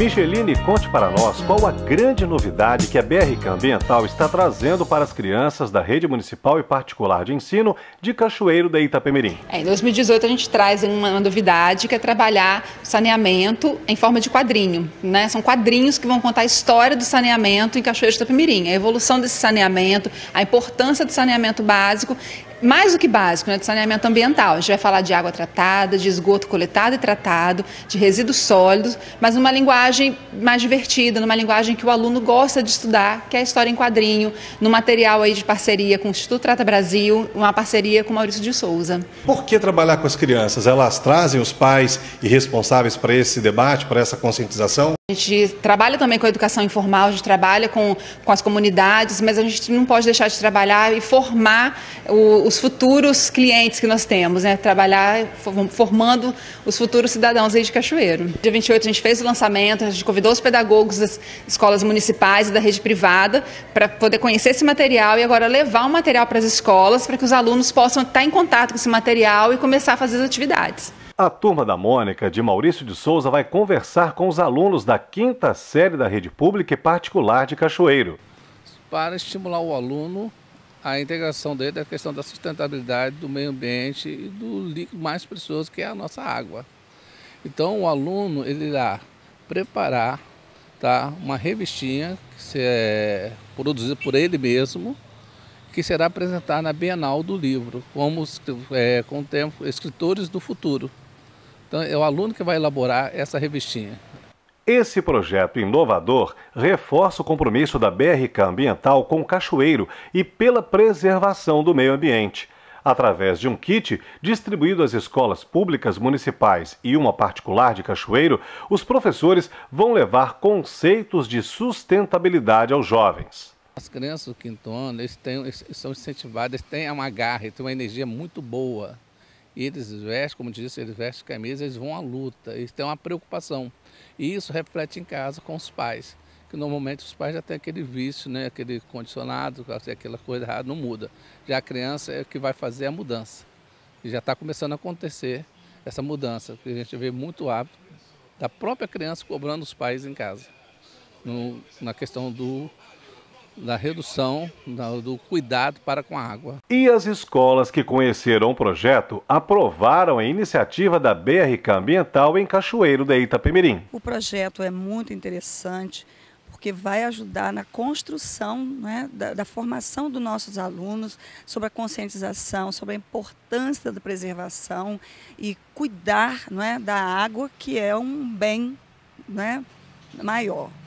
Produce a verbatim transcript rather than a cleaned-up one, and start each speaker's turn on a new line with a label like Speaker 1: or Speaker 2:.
Speaker 1: Micheline, conte para nós qual a grande novidade que a B R K Ambiental está trazendo para as crianças da rede municipal e particular de ensino de Cachoeiro da Itapemirim.
Speaker 2: É, em dois mil e dezoito a gente traz uma, uma novidade que é trabalhar saneamento em forma de quadrinho, né? São quadrinhos que vão contar a história do saneamento em Cachoeiro de Itapemirim, a evolução desse saneamento, a importância do saneamento básico, mais do que básico, né, de saneamento ambiental. A gente vai falar de água tratada, de esgoto coletado e tratado, de resíduos sólidos, mas numa linguagem mais divertida, numa linguagem que o aluno gosta de estudar, que é a história em quadrinho, no material aí de parceria com o Instituto Trata Brasil, uma parceria com Maurício de Souza.
Speaker 3: Por que trabalhar com as crianças? Elas trazem os pais e responsáveis para esse debate, para essa conscientização?
Speaker 2: A gente trabalha também com a educação informal, a gente trabalha com, com as comunidades, mas a gente não pode deixar de trabalhar e formar o, os futuros clientes que nós temos, né? Trabalhar formando os futuros cidadãos aí de Cachoeiro. Dia vinte e oito a gente fez o lançamento, a gente convidou os pedagogos das escolas municipais e da rede privada para poder conhecer esse material e agora levar o material para as escolas para que os alunos possam estar em contato com esse material e começar a fazer as atividades.
Speaker 1: A turma da Mônica, de Maurício de Souza, vai conversar com os alunos da quinta série da rede pública e particular de Cachoeiro.
Speaker 4: Para estimular o aluno, a integração dele da questão da sustentabilidade do meio ambiente e do líquido mais precioso que é a nossa água. Então o aluno ele irá preparar, tá, uma revistinha que é produzida por ele mesmo, que será apresentada na Bienal do Livro, como é, com o tempo, escritores do futuro. Então é o aluno que vai elaborar essa revistinha.
Speaker 1: Esse projeto inovador reforça o compromisso da B R K Ambiental com Cachoeiro e pela preservação do meio ambiente. Através de um kit distribuído às escolas públicas municipais e uma particular de Cachoeiro, os professores vão levar conceitos de sustentabilidade aos jovens.
Speaker 4: As crianças do quinto ano, eles, têm, eles são incentivados, eles têm uma garra, eles têm uma energia muito boa. E eles vestem, como disse, eles vestem camisa, eles vão à luta, eles têm uma preocupação. E isso reflete em casa com os pais, que normalmente os pais já têm aquele vício, né, aquele condicionado, aquela coisa errada, não muda. Já a criança é que vai fazer a mudança. E já está começando a acontecer essa mudança, porque a gente vê muito hábito da própria criança cobrando os pais em casa, no, na questão do... da redução, do cuidado para com a água.
Speaker 1: E as escolas que conheceram o projeto aprovaram a iniciativa da B R K Ambiental em Cachoeiro da Itapemirim.
Speaker 5: O projeto é muito interessante porque vai ajudar na construção, né, da, da formação dos nossos alunos sobre a conscientização, sobre a importância da preservação e cuidar, não é, da água, que é um bem, né, maior.